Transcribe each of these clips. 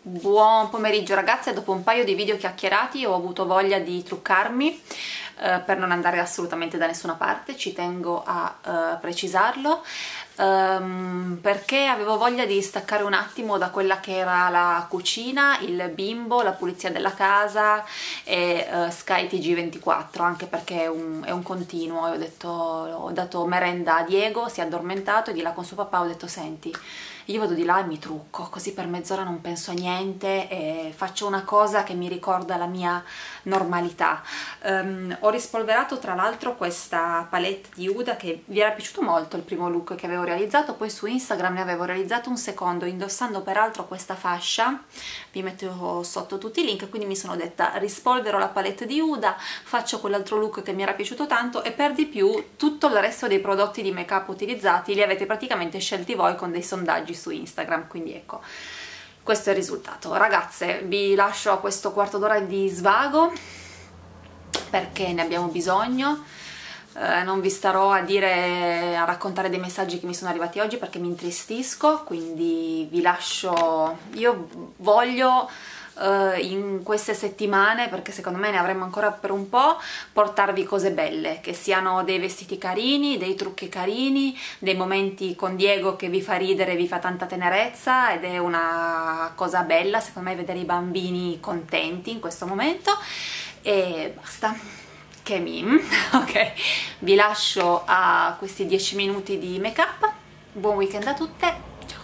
Buon pomeriggio ragazze, dopo un paio di video chiacchierati ho avuto voglia di truccarmi per non andare assolutamente da nessuna parte, ci tengo a precisarlo, perché avevo voglia di staccare un attimo da quella che era la cucina, il bimbo, la pulizia della casa e Sky TG24, anche perché è un continuo. Ho dato merenda a Diego, si è addormentato e di là con suo papà ho detto: senti, io vado di là e mi trucco, così per mezz'ora non penso a niente e faccio una cosa che mi ricorda la mia normalità. Ho rispolverato tra l'altro questa palette di Huda che vi era piaciuto molto il primo look che avevo realizzato, poi su Instagram ne avevo realizzato un secondo indossando peraltro questa fascia, vi metto sotto tutti i link, quindi mi sono detta rispolvero la palette di Huda, faccio quell'altro look che mi era piaciuto tanto e per di più tutto il resto dei prodotti di make up utilizzati li avete praticamente scelti voi con dei sondaggi su Instagram, quindi ecco, questo è il risultato. Ragazze, vi lascio a questo quarto d'ora di svago perché ne abbiamo bisogno. Non vi starò a raccontare dei messaggi che mi sono arrivati oggi perché mi intristisco, quindi vi lascio. Io voglio in queste settimane, perché secondo me ne avremo ancora per un po', portarvi cose belle, che siano dei vestiti carini, dei trucchi carini, dei momenti con Diego che vi fa ridere, vi fa tanta tenerezza ed è una cosa bella secondo me vedere i bambini contenti in questo momento. E basta, che meme. Ok, vi lascio a questi 10 minuti di make up, buon weekend a tutte.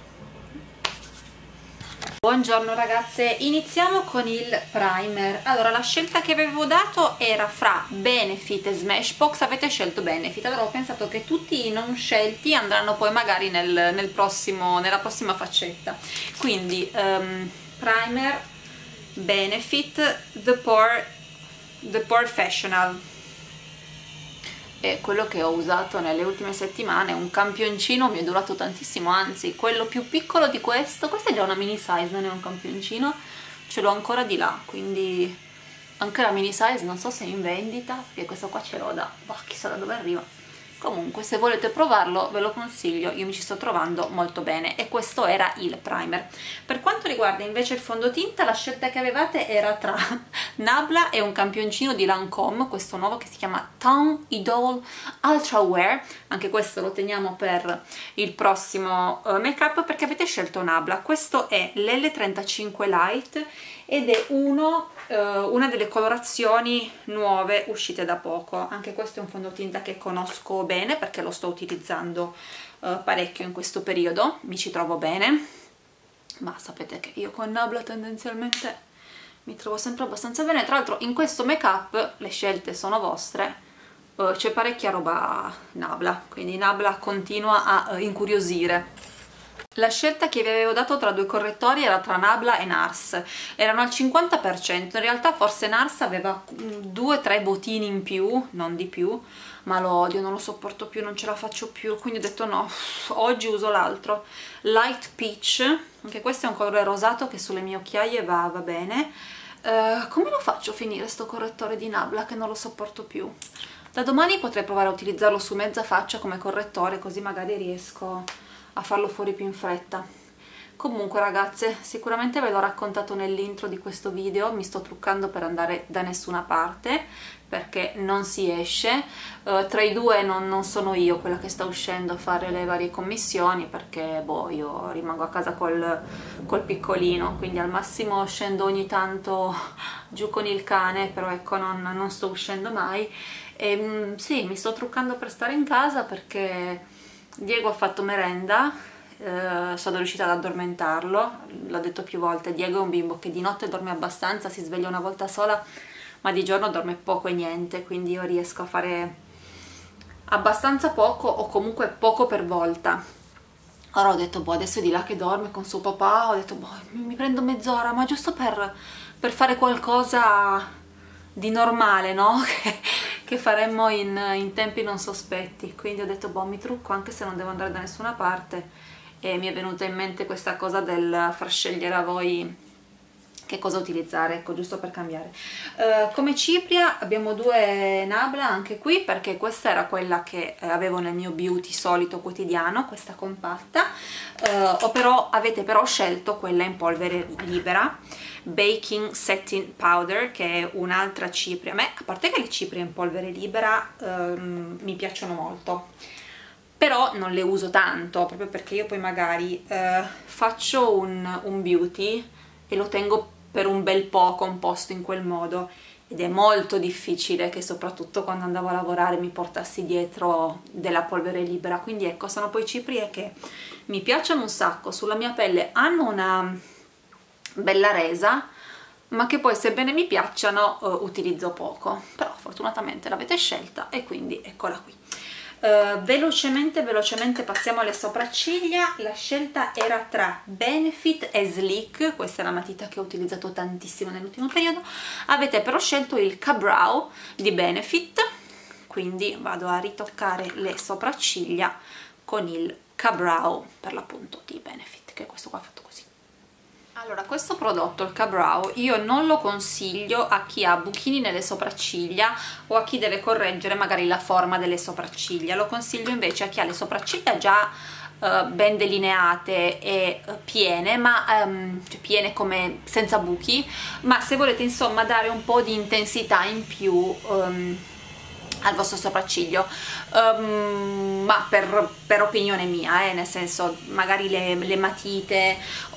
Buongiorno ragazze, iniziamo con il primer. Allora, la scelta che avevo dato era fra Benefit e Smashbox. Avete scelto Benefit, allora ho pensato che tutti i non scelti andranno poi magari nella prossima faccetta. Quindi primer Benefit The Professional è quello che ho usato nelle ultime settimane, un campioncino, mi è durato tantissimo, anzi quello più piccolo di questo è già una mini size, non è un campioncino, ce l'ho ancora di là, quindi anche la mini size non so se è in vendita, perché questo qua ce l'ho da, chissà da dove arriva. Comunque se volete provarlo ve lo consiglio, io mi ci sto trovando molto bene e questo era il primer. Per quanto riguarda invece il fondotinta, la scelta che avevate era tra Nabla e un campioncino di Lancome, questo nuovo che si chiama Town Idol Ultra Wear, anche questo lo teniamo per il prossimo make up perché avete scelto Nabla. Questo è l'L35 Light ed è una delle colorazioni nuove uscite da poco. Anche questo è un fondotinta che conosco bene perché lo sto utilizzando parecchio in questo periodo, mi ci trovo bene, ma sapete che io con Nabla tendenzialmente mi trovo sempre abbastanza bene. Tra l'altro in questo make up le scelte sono vostre, c'è parecchia roba Nabla, quindi Nabla continua a incuriosire. La scelta che vi avevo dato tra due correttori era tra Nabla e NARS, erano al 50%, in realtà forse NARS aveva 2-3 votini in più, non di più, ma lo odio, non lo sopporto più, non ce la faccio più, quindi ho detto no, oggi uso l'altro, Light Peach, anche questo è un colore rosato che sulle mie occhiaie va bene. Come lo faccio a finire sto correttore di Nabla che non lo sopporto più? Da domani potrei provare a utilizzarlo su mezza faccia come correttore, così magari riesco a farlo fuori più in fretta. Comunque ragazze, sicuramente ve l'ho raccontato nell'intro di questo video, mi sto truccando per andare da nessuna parte perché non si esce, tra i due non sono io quella che sta uscendo a fare le varie commissioni perché boh, io rimango a casa col piccolino, quindi al massimo scendo ogni tanto giù con il cane, però ecco non sto uscendo mai. E sì, mi sto truccando per stare in casa perché Diego ha fatto merenda, sono riuscita ad addormentarlo, l'ho detto più volte, Diego è un bimbo che di notte dorme abbastanza, si sveglia una volta sola, ma di giorno dorme poco e niente, quindi io riesco a fare abbastanza poco o comunque poco per volta. Allora ho detto, boh, adesso è di là che dorme con suo papà, ho detto, boh, mi prendo mezz'ora, ma giusto per fare qualcosa di normale, no? Che faremmo in tempi non sospetti, quindi ho detto, boh, mi trucco anche se non devo andare da nessuna parte e mi è venuta in mente questa cosa del far scegliere a voi che cosa utilizzare, ecco, giusto per cambiare. Come cipria abbiamo due Nabla anche qui, perché questa era quella che avevo nel mio beauty solito quotidiano, questa compatta. Avete però scelto quella in polvere libera, Baking Setting Powder, che è un'altra cipria. A me, a parte che le ciprie in polvere libera mi piacciono molto, però non le uso tanto, proprio perché io poi magari faccio un beauty e lo tengo per un bel po' composto in quel modo, ed è molto difficile che soprattutto quando andavo a lavorare mi portassi dietro della polvere libera. Quindi ecco, sono poi ciprie che mi piacciono un sacco, sulla mia pelle hanno una bella resa, ma che poi, sebbene mi piacciono, utilizzo poco. Però fortunatamente l'avete scelta e quindi eccola qui. Velocemente passiamo alle sopracciglia. La scelta era tra Benefit e Sleek, questa è la matita che ho utilizzato tantissimo nell'ultimo periodo. Avete però scelto il Ka-Brow di Benefit, quindi vado a ritoccare le sopracciglia con il Ka-Brow per l'appunto di Benefit, che è questo qua fatto così. Allora, questo prodotto, il Ka-Brow, io non lo consiglio a chi ha buchini nelle sopracciglia o a chi deve correggere magari la forma delle sopracciglia. Lo consiglio invece a chi ha le sopracciglia già ben delineate e piene, ma cioè piene come senza buchi, ma se volete insomma dare un po' di intensità in più al vostro sopracciglio, ma per opinione mia, nel senso, magari le matite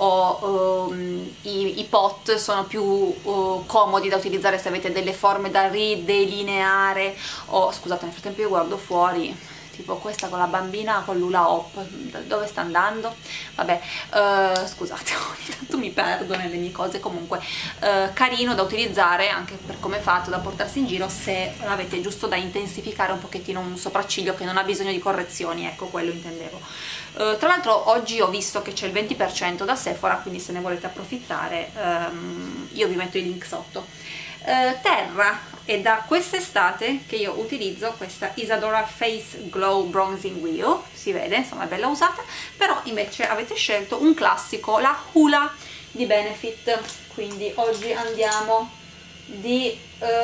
o i pot sono più comodi da utilizzare se avete delle forme da ridelineare, o scusate, nel frattempo io guardo fuori, tipo questa con la bambina con l'hula hoop, dove sta andando? Vabbè, scusate, ogni tanto mi perdo nelle mie cose. Comunque carino da utilizzare anche per come è fatto, da portarsi in giro se avete giusto da intensificare un pochettino un sopracciglio che non ha bisogno di correzioni, ecco, quello intendevo. Tra l'altro oggi ho visto che c'è il 20% da Sephora, quindi se ne volete approfittare io vi metto i link sotto. Terra, è da quest'estate che io utilizzo questa Isadora Face Glow Bronzing Wheel, si vede, insomma è bella usata, però invece avete scelto un classico, la Hoola di Benefit, quindi oggi andiamo di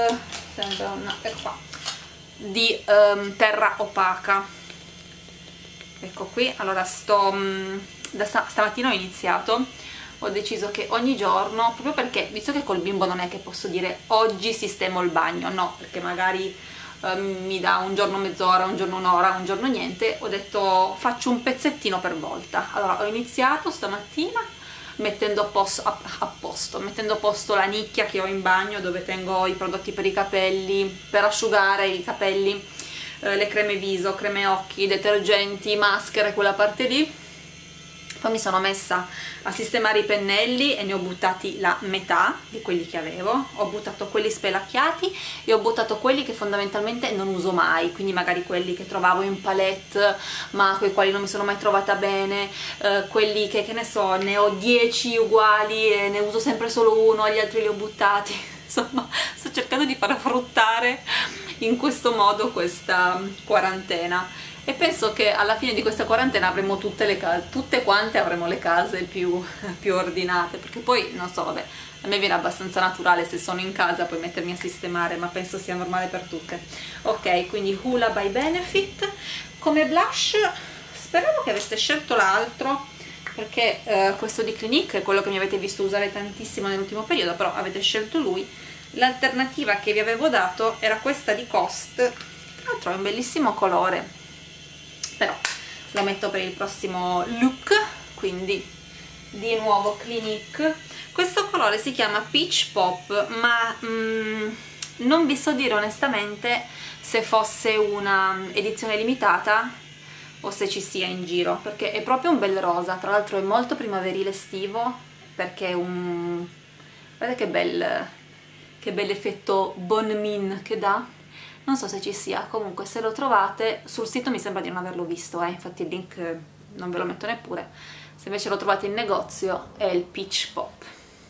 terra opaca, ecco qui. Allora stamattina ho iniziato, ho deciso che ogni giorno, proprio perché, visto che col bimbo non è che posso dire oggi sistemo il bagno, no, perché magari mi dà un giorno mezz'ora, un giorno un'ora, un giorno niente, ho detto faccio un pezzettino per volta. Allora ho iniziato stamattina mettendo a posto la nicchia che ho in bagno, dove tengo i prodotti per i capelli, per asciugare i capelli, le creme viso, creme occhi, detergenti, maschere, quella parte lì. Poi mi sono messa a sistemare i pennelli e ne ho buttati la metà di quelli che avevo. Ho buttato quelli spelacchiati e ho buttato quelli che fondamentalmente non uso mai, quindi magari quelli che trovavo in palette ma con i quali non mi sono mai trovata bene, quelli che ne so, ne ho 10 uguali e ne uso sempre solo uno, gli altri li ho buttati. Insomma, sto cercando di far fruttare in questo modo questa quarantena. E penso che alla fine di questa quarantena avremo tutte quante avremo le case più ordinate, perché poi, non so, vabbè, a me viene abbastanza naturale se sono in casa poi mettermi a sistemare, ma penso sia normale per tutte. Ok, quindi Hoola by Benefit. Come blush speravo che aveste scelto l'altro, perché questo di Clinique è quello che mi avete visto usare tantissimo nell'ultimo periodo, però avete scelto lui. L'alternativa che vi avevo dato era questa di Cost, tra l'altro è un bellissimo colore, però lo metto per il prossimo look, quindi di nuovo Clinique. Questo colore si chiama Peach Pop, ma non vi so dire onestamente se fosse una edizione limitata o se ci sia in giro, perché è proprio un bel rosa, tra l'altro è molto primaverile estivo, perché è un... guardate che bel effetto Bon Min che dà. Non so se ci sia, comunque se lo trovate sul sito mi sembra di non averlo visto, infatti il link non ve lo metto neppure. Se invece lo trovate in negozio è il Peach Pop.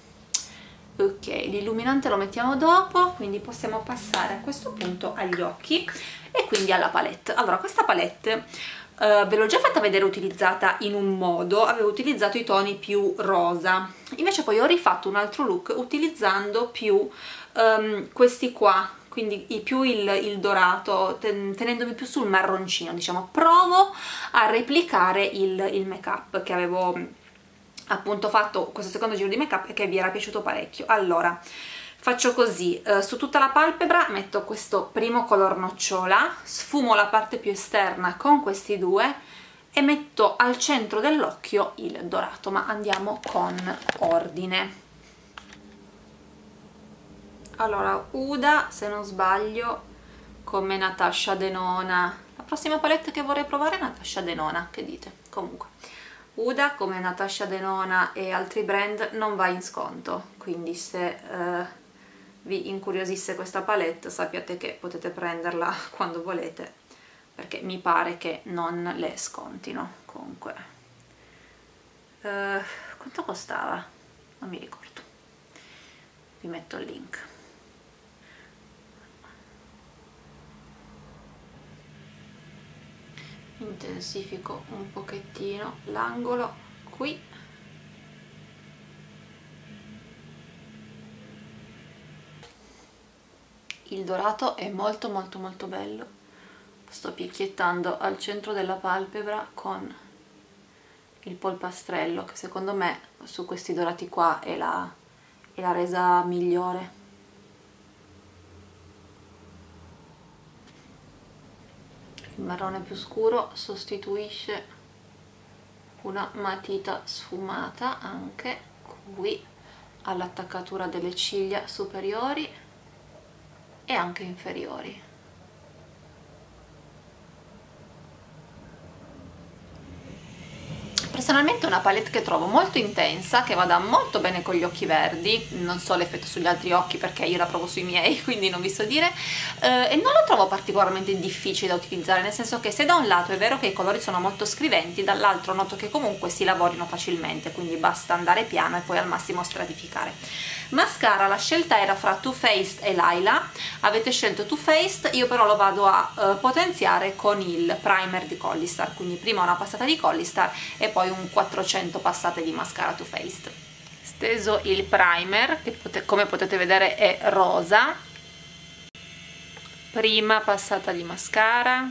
Ok, l'illuminante lo mettiamo dopo, quindi possiamo passare a questo punto agli occhi e quindi alla palette. Allora, questa palette ve l'ho già fatta vedere utilizzata in un modo, avevo utilizzato i toni più rosa, invece poi ho rifatto un altro look utilizzando più questi qua, quindi più il dorato, tenendomi più sul marroncino, diciamo. Provo a replicare il make up che avevo appunto fatto questo secondo giro di make up e che vi era piaciuto parecchio. Allora faccio così, su tutta la palpebra metto questo primo color nocciola, sfumo la parte più esterna con questi due e metto al centro dell'occhio il dorato, ma andiamo con ordine. Allora, Huda, se non sbaglio, come Natasha Denona. La prossima palette che vorrei provare è Natasha Denona, che dite? Comunque, Huda come Natasha Denona e altri brand non va in sconto, quindi se vi incuriosisse questa palette sappiate che potete prenderla quando volete, perché mi pare che non le scontino. Comunque, quanto costava? Non mi ricordo, vi metto il link. Intensifico un pochettino l'angolo qui, il dorato è molto molto molto bello, sto picchiettando al centro della palpebra con il polpastrello, che secondo me su questi dorati qua è la resa migliore. Il marrone più scuro sostituisce una matita sfumata anche qui all'attaccatura delle ciglia superiori e anche inferiori. Personalmente è una palette che trovo molto intensa, che vada molto bene con gli occhi verdi, non so l'effetto sugli altri occhi perché io la provo sui miei, quindi non vi so dire, e non la trovo particolarmente difficile da utilizzare, nel senso che se da un lato è vero che i colori sono molto scriventi, dall'altro noto che comunque si lavorino facilmente, quindi basta andare piano e poi al massimo stratificare. Mascara, la scelta era fra Too Faced e Laila, avete scelto Too Faced, io però lo vado a potenziare con il primer di Collistar, quindi prima una passata di Collistar e poi un 400 passate di mascara Too Faced. Steso il primer, che come potete vedere è rosa, prima passata di mascara,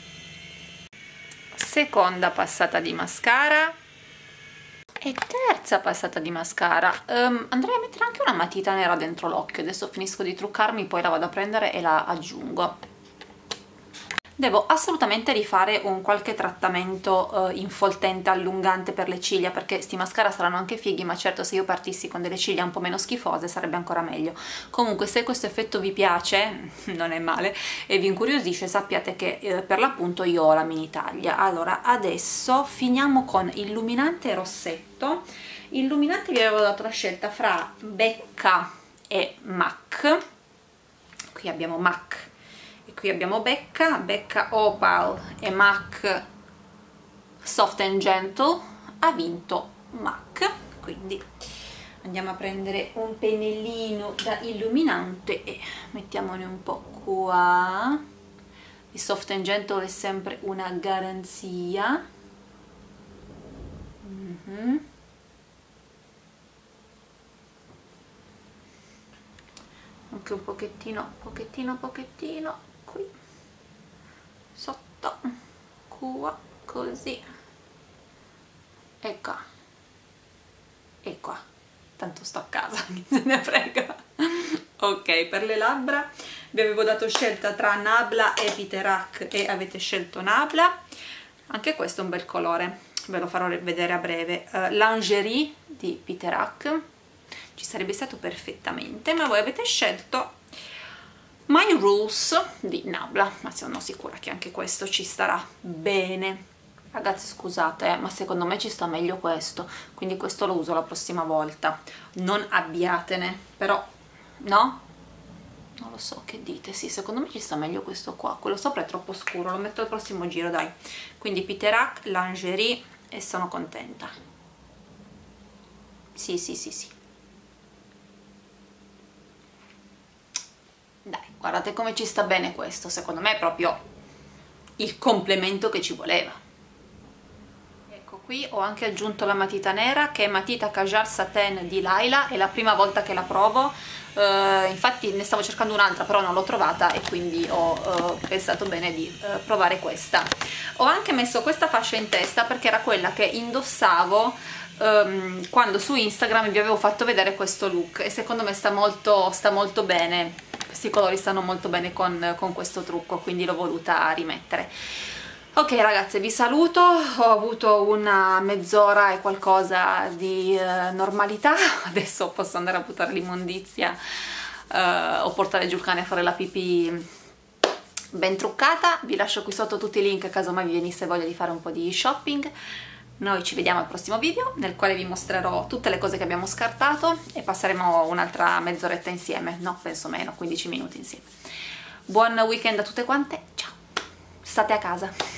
seconda passata di mascara e terza passata di mascara. Andrei a mettere anche una matita nera dentro l'occhio, adesso finisco di truccarmi, poi la vado a prendere e la aggiungo. Devo assolutamente rifare un qualche trattamento infoltente, allungante per le ciglia, perché sti mascara saranno anche fighi, ma certo se io partissi con delle ciglia un po' meno schifose sarebbe ancora meglio. Comunque se questo effetto vi piace, non è male, e vi incuriosisce, sappiate che per l'appunto io ho la mini taglia. Allora adesso finiamo con illuminante e rossetto. Illuminante vi avevo dato la scelta fra Becca e MAC, qui abbiamo MAC. Qui abbiamo Becca, Becca Opal e MAC Soft and Gentle, ha vinto MAC, quindi andiamo a prendere un pennellino da illuminante e mettiamone un po' qua. Il Soft and Gentle è sempre una garanzia. Anche un pochettino qui sotto, qua, così e qua e qua, tanto sto a casa, chi se ne frega. Ok, per le labbra vi avevo dato scelta tra Nabla e Piterac e avete scelto Nabla, anche questo è un bel colore, ve lo farò vedere a breve. Lingerie di Piterac ci sarebbe stato perfettamente, ma voi avete scelto My Rules di Nabla, ma sono sicura che anche questo ci starà bene. Ragazzi scusate, ma secondo me ci sta meglio questo, quindi questo lo uso la prossima volta. Non abbiatene, però no? Non lo so, che dite? Sì, secondo me ci sta meglio questo qua, quello sopra è troppo scuro, lo metto al prossimo giro, dai. Quindi Piterac, Lingerie e sono contenta. Sì. Dai, guardate come ci sta bene questo, secondo me è proprio il complemento che ci voleva. Qui ho anche aggiunto la matita nera, che è matita Kajal Satin di Laila, è la prima volta che la provo, infatti ne stavo cercando un'altra però non l'ho trovata e quindi ho pensato bene di provare questa. Ho anche messo questa fascia in testa perché era quella che indossavo quando su Instagram vi avevo fatto vedere questo look e secondo me sta molto bene, questi colori stanno molto bene con questo trucco, quindi l'ho voluta rimettere. Ok ragazze, vi saluto, ho avuto una mezz'ora e qualcosa di normalità, adesso posso andare a buttare l'immondizia o portare giù il cane a fare la pipì ben truccata. Vi lascio qui sotto tutti i link caso mai vi venisse voglia di fare un po' di shopping. Noi ci vediamo al prossimo video nel quale vi mostrerò tutte le cose che abbiamo scartato e passeremo un'altra mezz'oretta insieme, no penso meno, 15 minuti insieme. Buon weekend a tutte quante, ciao, state a casa.